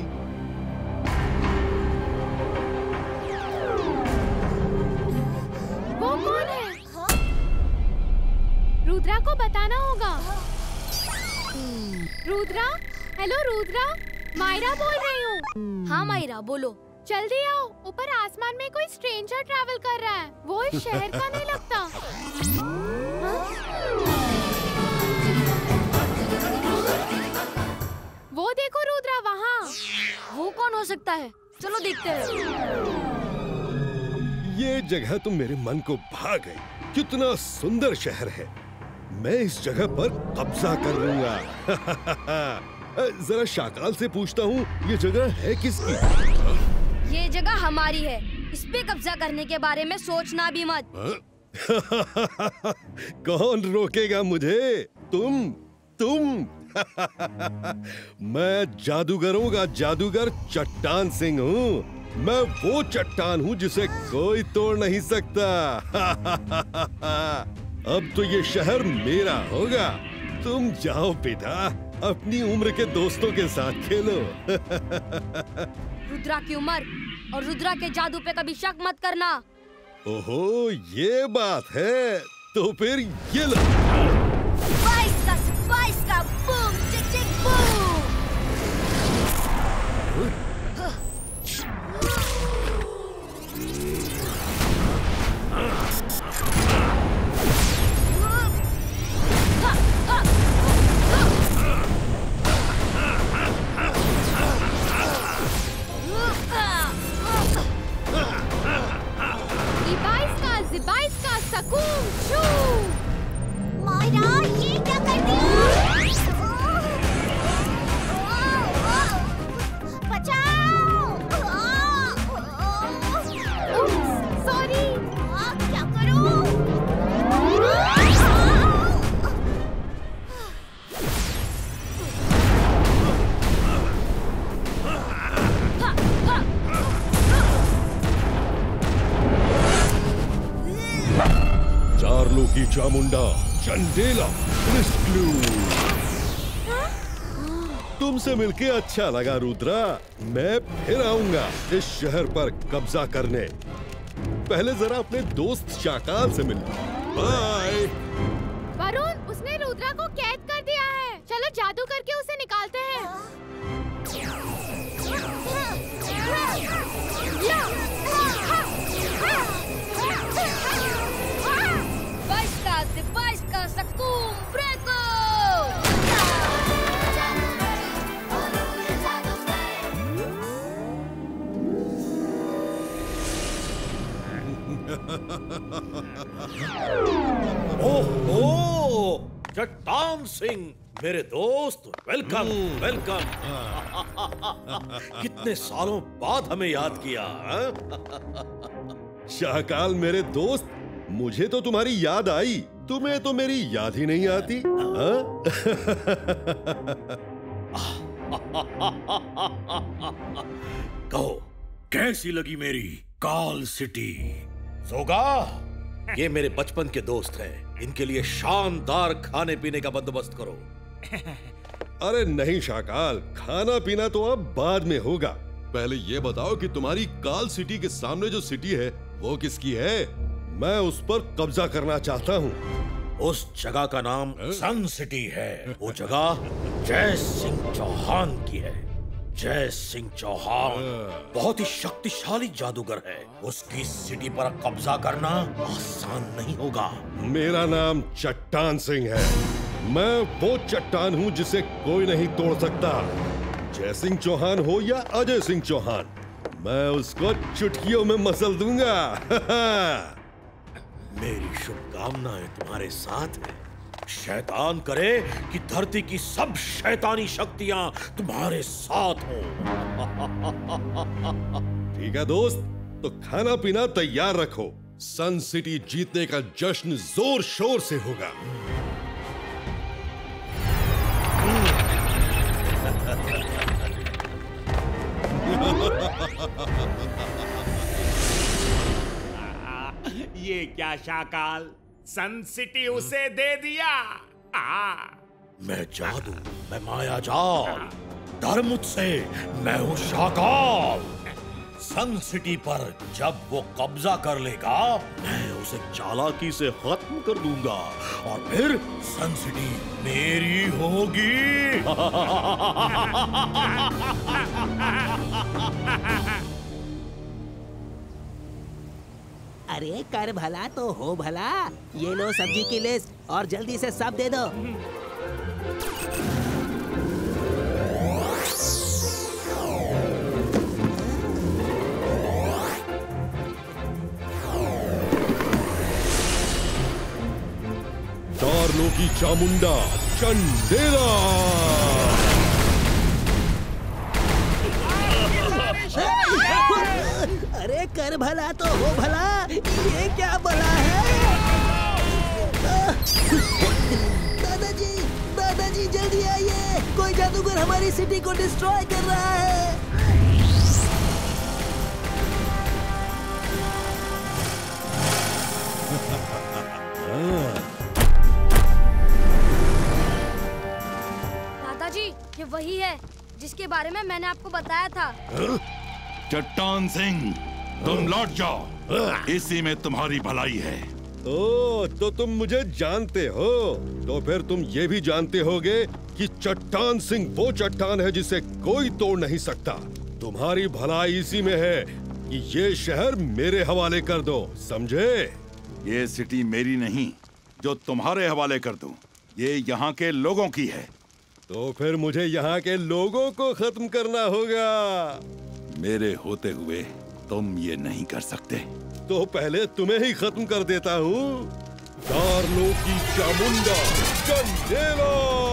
S6: वो कौन है? रुद्रा को बताना होगा। रुद्रा, हेलो रुद्रा, मायरा बोल रही हूँ।
S4: हाँ मायरा, बोलो।
S6: जल्दी आओ, ऊपर आसमान में कोई स्ट्रेंजर ट्रैवल कर रहा है। वो इस शहर का नहीं लगता। वो देखो रुद्रा, वहाँ।
S4: वो कौन हो सकता है? चलो देखते हैं।
S12: ये जगह तो मेरे मन को भा गई। कितना सुंदर शहर है। मैं इस जगह पर कब्जा कर लूंगा। जरा शाकाल से पूछता हूँ, ये जगह है किसकी?
S4: ये जगह हमारी है। इस पे कब्जा करने के बारे में सोचना भी मत।
S12: कौन रोकेगा मुझे? तुम तुम मैं जादूगरों का जादूगर चट्टान सिंह हूँ। मैं वो चट्टान हूँ जिसे कोई तोड़ नहीं सकता। अब तो ये शहर मेरा होगा। तुम जाओ बेटा, अपनी उम्र के दोस्तों के साथ खेलो।
S4: रुद्रा की उम्र और रुद्रा के जादू पे कभी शक मत करना।
S12: ओहो, ये बात है। तो फिर ये लो।
S4: बाईस का बाईस का बूम चिक चिक बूम।
S6: बाईस का सकूम शू।
S5: मायरा, ये क्या कर दिया? बचाओ!
S6: सॉरी।
S5: क्या करूं?
S12: चार्लो की चामुंडा, चंडेला, क्रिस्टलू। तुमसे मिलके अच्छा लगा रुद्रा। मैं फिर आऊंगा इस शहर पर कब्जा करने। पहले जरा अपने दोस्त शाकाल से मिल। बाय।
S6: वरुण, उसने रुद्रा को कैद कर दिया है। चलो जादू करके उसे निकालते हैं।
S4: बाईस का बाईस का सकूम ब्रेको।
S8: ओह, चट्टान सिंह मेरे दोस्त, वेलकम वेलकम। कितने सालों बाद हमें याद किया।
S12: शाहकाल मेरे दोस्त, मुझे तो तुम्हारी याद आई, तुम्हें तो मेरी याद ही नहीं आती।
S8: कहो, कैसी लगी मेरी काल सिटी? जोगा, ये मेरे बचपन के दोस्त हैं। इनके लिए शानदार खाने पीने का बंदोबस्त करो।
S12: अरे नहीं शाहकाल, खाना पीना तो अब बाद में होगा। पहले ये बताओ कि तुम्हारी काल सिटी के सामने जो सिटी है वो किसकी है? मैं उस पर कब्जा करना चाहता हूँ।
S8: उस जगह का नाम सन सिटी है। वो जगह जय सिंह चौहान की है। जय सिंह चौहान बहुत ही शक्तिशाली जादूगर है। उसकी सिटी पर कब्जा करना आसान नहीं होगा।
S12: मेरा नाम चट्टान सिंह है। मैं वो चट्टान हूँ जिसे कोई नहीं तोड़ सकता। जय सिंह चौहान हो या अजय सिंह चौहान, मैं उसको चुटकियों में मसल दूंगा।
S8: मेरी शुभकामनाएं तुम्हारे साथ है। शैतान करे कि धरती की सब शैतानी शक्तियां तुम्हारे साथ हो।
S12: ठीक है दोस्त, तो खाना पीना तैयार रखो। सन सिटी जीतने का जश्न जोर शोर से होगा।
S7: ये क्या शाकाल, सन सिटी उसे दे दिया। आ।
S8: मैं जादू, मैं माया जाल, डर मुझसे, मैं हूँ शाकाल। सन सिटी पर जब वो कब्जा कर लेगा, मैं उसे चालाकी से खत्म कर दूंगा और फिर सन सिटी मेरी होगी।
S3: अरे कर भला तो हो भला। ये लो सब्जी की लिस्ट और जल्दी से सब दे दो।
S12: दार्लो की चामुंडा चंडेला।
S3: अरे कर भला तो हो भला, ये क्या भला है? दादाजी, दादाजी जल्दी आइए, कोई जादूगर हमारी सिटी को डिस्ट्रॉय कर रहा है।
S4: दादाजी, ये वही है जिसके बारे में मैंने आपको बताया था।
S2: चट्टान सिंह, तुम लौट जाओ। इसी में तुम्हारी भलाई है।
S12: ओ, तो तुम मुझे जानते हो, तो फिर तुम ये भी जानते होगे कि चट्टान सिंह वो चट्टान है जिसे कोई तोड़ नहीं सकता। तुम्हारी भलाई इसी में है कि ये शहर मेरे हवाले कर दो, समझे?
S2: ये सिटी मेरी नहीं जो तुम्हारे हवाले कर दूं। ये यहाँ के लोगों की है।
S12: तो फिर मुझे यहाँ के लोगों को खत्म करना होगा।
S2: मेरे होते हुए तुम ये नहीं कर सकते।
S12: तो पहले तुम्हें ही खत्म कर देता हूँ। दार्लो की चामुंडा चंडेला।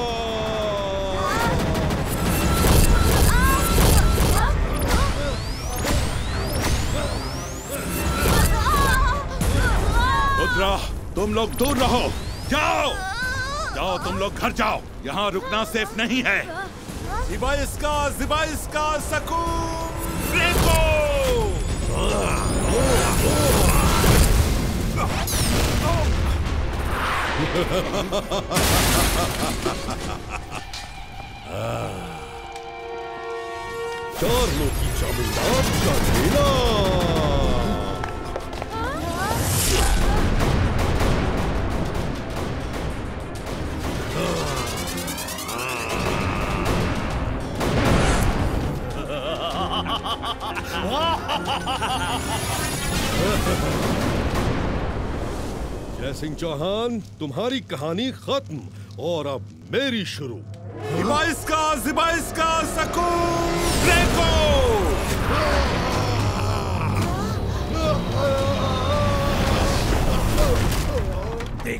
S2: रुद्रा, तुम लोग दूर रहो। जाओ जाओ, तुम लोग घर जाओ। यहाँ रुकना सेफ नहीं है।
S13: ज़िबाइस्का, ज़िबाइस्का, सकूम, रेको।
S12: दार्लो की चामुंडा चंडेला। जय सिंह चौहान, तुम्हारी कहानी खत्म और अब मेरी शुरू।
S13: ज़िबाइस्का, ज़िबाइस्का, सकूम, रेको।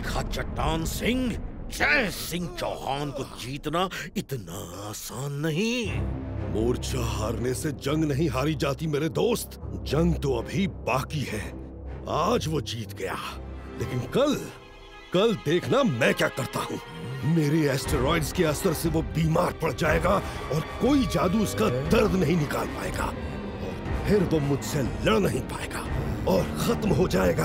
S8: देखा चट्टान सिंह, जय सिंह चौहान को जीतना इतना आसान नहीं।
S12: मोर्चा हारने से जंग नहीं हारी जाती मेरे दोस्त, जंग तो अभी बाकी है। आज वो जीत गया, लेकिन कल कल देखना मैं क्या करता हूँ। मेरे एस्टेरॉइड्स के असर से वो बीमार पड़ जाएगा और कोई जादू उसका दर्द नहीं निकाल पाएगा, और फिर वो मुझसे लड़ नहीं पाएगा और खत्म हो जाएगा।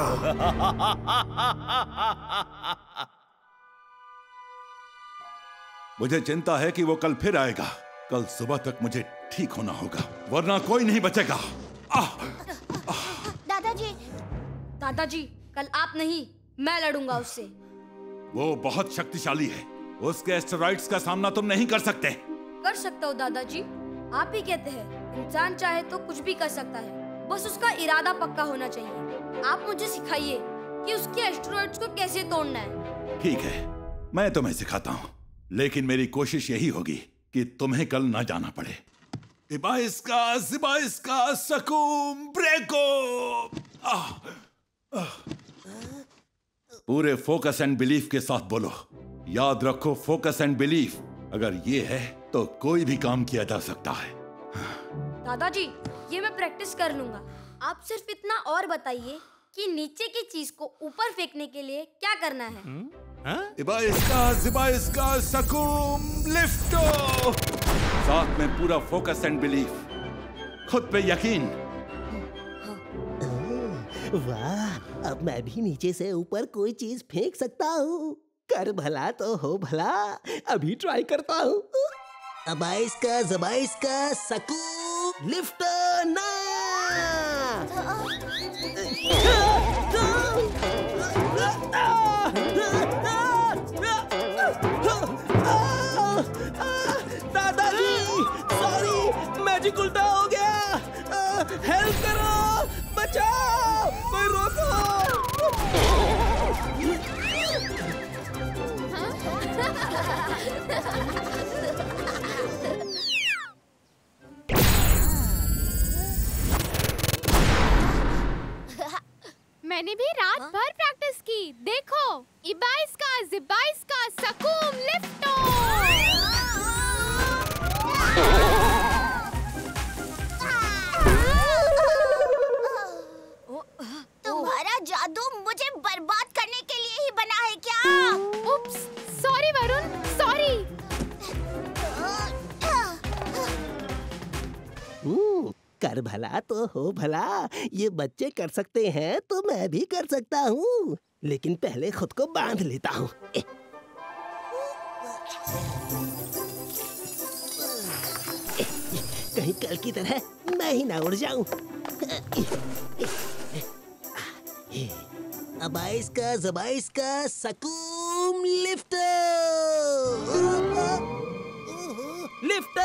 S2: मुझे चिंता है कि वो कल फिर आएगा। कल सुबह तक मुझे ठीक होना होगा, वरना कोई नहीं बचेगा। आह!
S5: दादाजी
S4: दादाजी, कल आप नहीं, मैं लड़ूंगा उससे।
S2: वो बहुत शक्तिशाली है, उसके एस्टेरॉइड्स का सामना तुम नहीं कर सकते।
S4: कर सकता हूँ दादाजी, आप ही कहते हैं इंसान चाहे तो कुछ भी कर सकता है, बस उसका इरादा पक्का होना चाहिए। आप मुझे सिखाइए कि उसके एस्टेरॉइड्स को कैसे तोड़ना है।
S2: ठीक है, मैं तुम्हें सिखाता हूँ, लेकिन मेरी कोशिश यही होगी कि तुम्हें कल ना जाना पड़े। इबाइस्का, ज़िबाइस्का, सकूम, ब्रेको। आह, आह। पूरे फोकस एंड बिलीफ के साथ बोलो। याद रखो, फोकस एंड बिलीफ अगर ये है तो कोई भी काम किया जा सकता है।
S4: दादाजी, ये मैं प्रैक्टिस कर लूंगा। आप सिर्फ इतना और बताइए कि नीचे की चीज को ऊपर फेंकने के लिए क्या करना है।
S2: इबाइस्का, ज़िबाइस्का, सकूम, लिफ्टो। साथ में पूरा फोकस एंड बिलीफ, खुद पे यकीन।
S3: वाह, अब मैं भी नीचे से ऊपर कोई चीज फेंक सकता हूँ। कर भला तो हो भला, अभी ट्राई करता हूँ। अबाइस्का, ज़बाइस्का, सकूम, लिफ्ट ना।
S1: दादाजी, सॉरी, मैजिक उल्टा हो गया। हेल्प करो, बचाओ, कोई रोको।
S6: मैंने भी रात भर प्रैक्टिस की। देखो, इबाइस्का, ज़िबाइस्का, सकूम, लिफ्टो।
S5: तुम्हारा जादू मुझे बर्बाद करने के लिए ही बना है क्या?
S6: Oops, sorry Varun, sorry.
S3: कर भला तो हो भला, ये बच्चे कर सकते हैं तो मैं भी कर सकता हूँ, लेकिन पहले खुद को बांध लेता हूँ। कहीं कल की तरह मैं ही ना उड़ जाऊं। अबाइस्का, ज़बाइस्का, सकूम, लिफ्ट। लिफ्ट।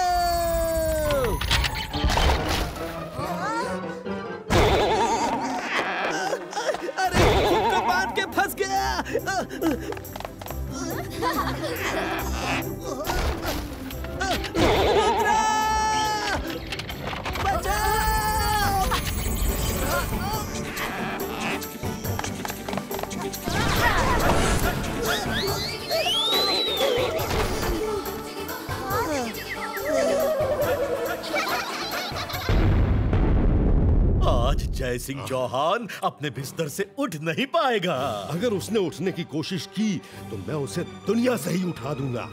S1: अरे, खुद को बांध के फंस गया।
S8: आज जय सिंह चौहान अपने बिस्तर से उठ नहीं पाएगा।
S12: अगर उसने उठने की कोशिश की तो मैं उसे दुनिया से ही उठा दूंगा।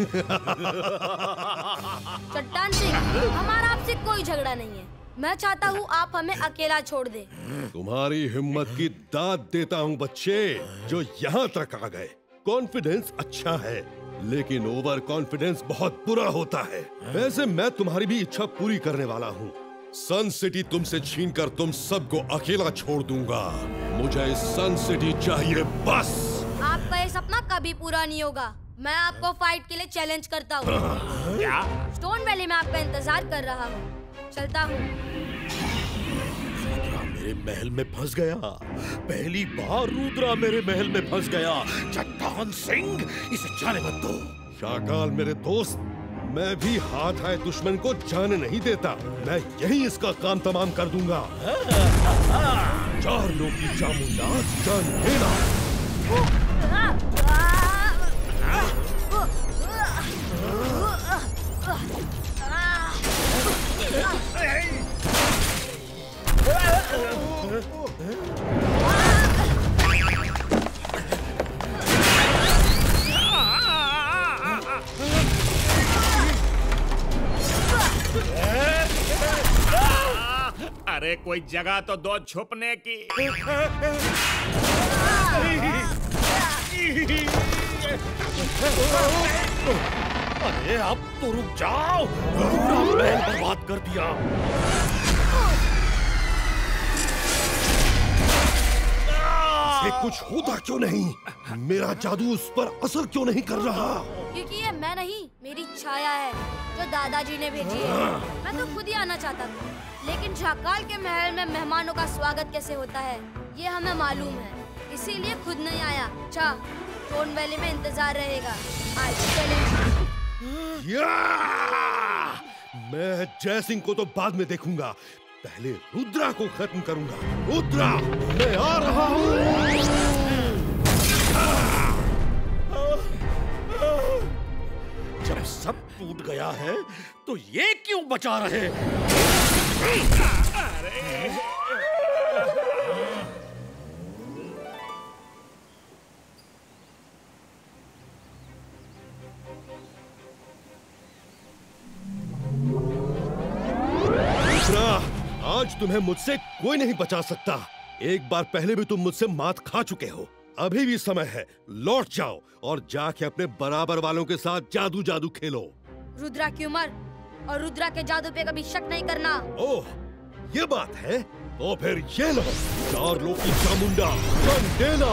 S4: चट्टान सिंह, हमारा आपसे कोई झगड़ा नहीं है। मैं चाहता हूँ आप हमें अकेला छोड़ दे।
S12: तुम्हारी हिम्मत की दाद देता हूँ बच्चे, जो यहाँ तक आ गए। कॉन्फिडेंस अच्छा है, लेकिन ओवर कॉन्फिडेंस बहुत बुरा होता है। वैसे मैं तुम्हारी भी इच्छा पूरी करने वाला हूँ। सन सिटी तुमसे छीनकर तुम सबको अकेला छोड़ दूंगा। मुझे सन सिटी चाहिए बस।
S4: आपका ये सपना कभी पूरा नहीं होगा। मैं आपको फाइट के लिए चैलेंज करता हूँ।
S7: क्या?
S4: स्टोन वैली में आपका इंतजार कर रहा हूँ। चलता हूँ।
S8: रुद्रा मेरे महल में फंस गया। पहली बार रुद्रा मेरे महल में फंस गया। चट्टान सिंह, इसे जाने मत दो।
S12: शाकाल मेरे दोस्त, मैं भी हाथ आए दुश्मन को जाने नहीं देता। मैं यही इसका काम तमाम कर दूंगा। चार लोग की चामुंडा जान लेना।
S7: कोई जगह तो दो छुपने की।
S8: अरे अब तो रुक जाओ, पूरा महल बर्बाद कर दिया।
S12: इसे कुछ होता क्यों नहीं? मेरा जादू उस पर असर क्यों नहीं कर रहा?
S4: क्योंकि ये मैं नहीं, मेरी छाया है जो दादाजी ने भेजी है। मैं तो खुद ही आना चाहता था, लेकिन शाकाल के महल में मेहमानों का स्वागत कैसे होता है ये हमें मालूम है, इसीलिए खुद नहीं आया। अच्छा, टोन वैली में इंतजार रहेगा। आज चलें।
S12: मैं जय सिंह को तो बाद में देखूंगा, पहले रुद्रा को खत्म करूंगा। रुद्रा, मैं आ रहा हूँ।
S8: जब सब टूट गया है तो ये क्यों बचा रहे?
S12: आज तुम्हें मुझसे कोई नहीं बचा सकता। एक बार पहले भी तुम मुझसे मात खा चुके हो। अभी भी समय है, लौट जाओ और जाके अपने बराबर वालों के साथ जादू जादू खेलो।
S4: रुद्रा की उम्र और रुद्रा के जादू पे कभी शक नहीं करना।
S12: ओह, ये बात है? तो फिर ये लो, चार लोग की चामुंडा चंडेला।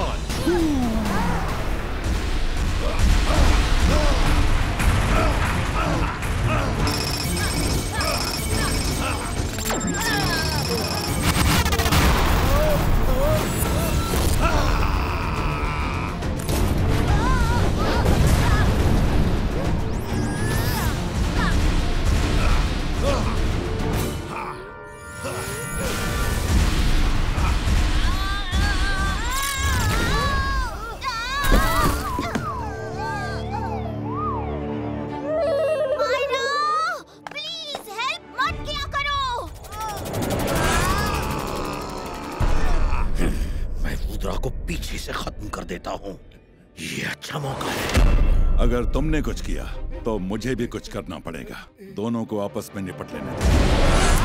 S8: पीछे से खत्म कर देता हूँ, ये अच्छा मौका है।
S2: अगर तुमने कुछ किया तो मुझे भी कुछ करना पड़ेगा। दोनों को आपस में निपट लेने दो।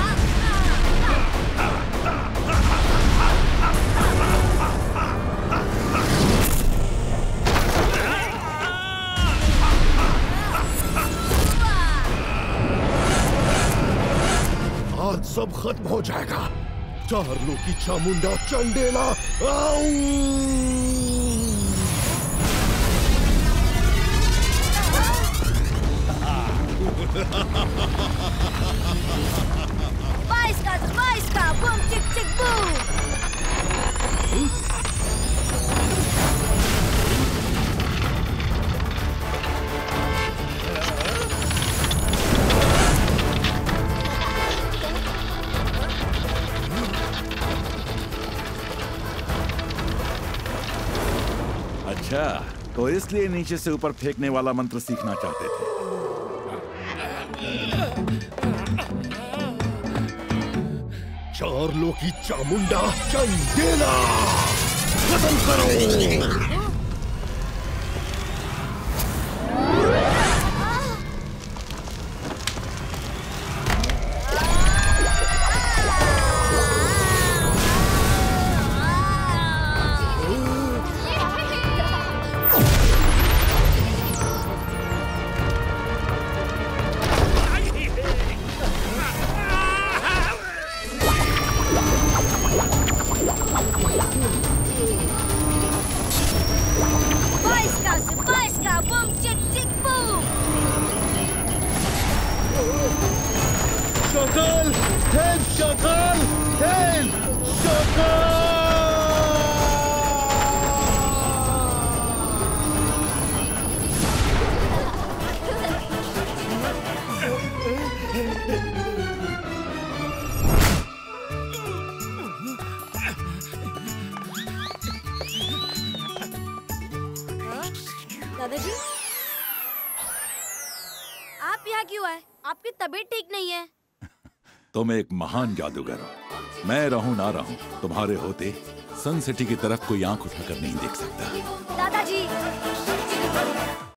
S12: आज सब खत्म हो जाएगा। चार लोग की चामुंडा चंडेला।
S4: बाईस का बाईस का बूम चिक चिक बूम।
S2: अच्छा, तो इसलिए नीचे से ऊपर फेंकने वाला मंत्र सीखना चाहते थे।
S12: चार लोग की चामुंडा चंडेला खत्म करो।
S3: Shakal! Head Shakal! Head Shakal!
S4: दादाजी, आप यहाँ क्यों आए? आपकी तबीयत ठीक नहीं है।
S2: तुम एक महान जादूगर हो। मैं रहूं ना रहूं, तुम्हारे होते सन सिटी की तरफ कोई आंख उठाकर नहीं देख सकता।
S4: दादाजी।